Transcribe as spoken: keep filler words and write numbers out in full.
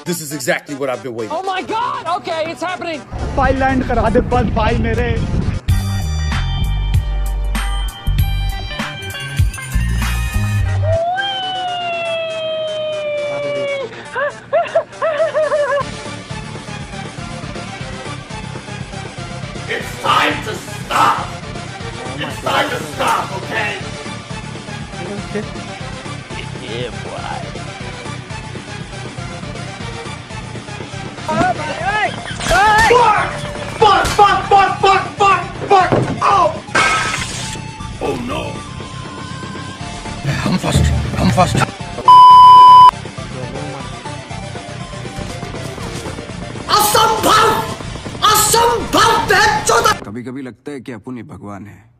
This is exactly what I've been waiting. Oh my God! Okay, it's happening. भाई land करा दे बस भाई मेरे। It's time to stop. It's time to stop, okay? Yeah, boy. Fuck! Fuck! Fuck! Fuck! Fuck! Fuck! Fuck! Oh! Oh no! I'm first. I'm first. असंभव! असंभव! कभी कभी लगता है कि अपन ही भगवान है।